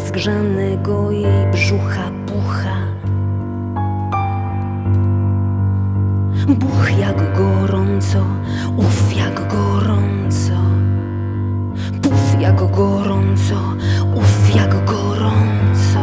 rozgrzanego jej brzucha pucha. Buch jak gorąco, uf jak gorąco, puf jak gorąco, uf jak gorąco.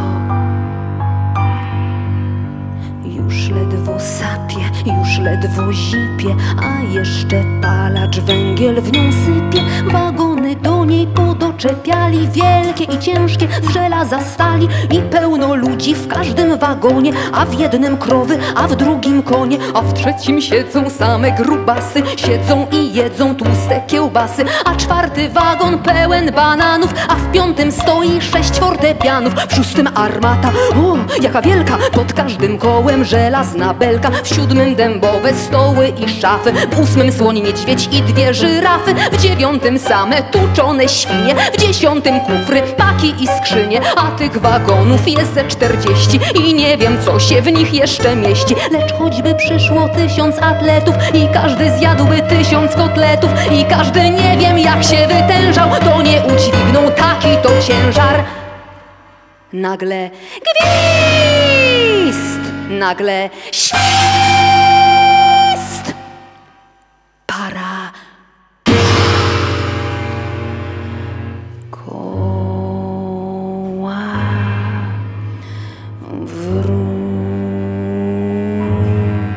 Już ledwo sapie, już ledwo zipie, a jeszcze palacz węgiel w nią sypie. Wagony do niej podoczepiali, wielkie i ciężkie z żelaza stali. I pełno ludzi w każdym wagonie, a w jednym krowy, a w drugim konie, a w trzecim siedzą same grubasy. Siedzą i jedzą tłuste kiełbasy, a czwarty wagon pełen bananów, a w piątym stoi 6 fortepianów, w szóstym armata, o jaka wielka, pod każdym kołem żelazna belka, w siódmym dębowe stoły i szafy, w ósmym słoń, niedźwiedź i 2 żyrafy, w dziewiątym same tuczone świnie, w 10 kufry, paki i skrzynie, a tych wagonów jest ze 40 i nie wiem, co się w nich jeszcze mieści. Lecz choćby przyszło 1000 atletów i każdy zjadłby 1000 kotletów i każdy nie wiem jak się wytężał, to nie udźwignął taki to ciężar. Nagle gwizd, nagle świst, para, koła w ruch.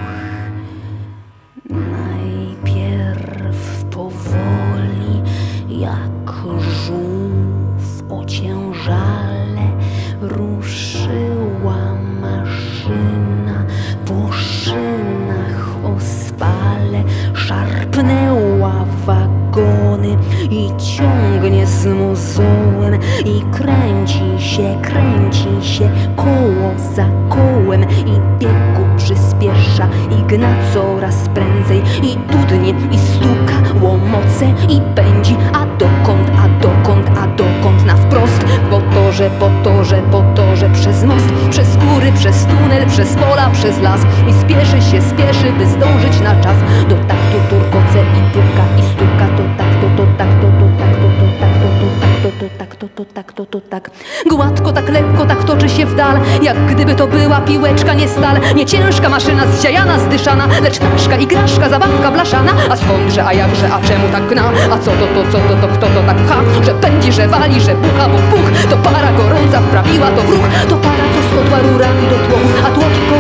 Najpierw powoli, jak żółw ociężale, ruszyła maszyna po szynach ospale, szarpnęła wagony i ciągnie z mozołem i kręci się koło za kołem i biegu przyspiesza i gna coraz prędzej i dudnie i stuka łomoce i pędzi, a dokąd, na wprost, po torze, przez most, przez góry, przez tunel, przez pola, przez las i spieszy, by zdążyć na czas. Do taktu turkoce i puka i stuka, to takto, to takto, to takto, to takto, to takto, to takto, to takto, to tak. Gładko, tak lekko, tak toczy się w dal, jak gdyby to była piłeczka, nie stal, nie ciężka maszyna, zziajana, zdyszana, lecz ptaszka, igraszka, zabawka blaszana. A skądże, a jakże, a czemu tak gna? A co to, kto to tak pcha? Że pędzi, że wali, że bucha, buch, to para gorąca wprawiła to w ruch. To para, co schodła rurami do tłoków, a tłoki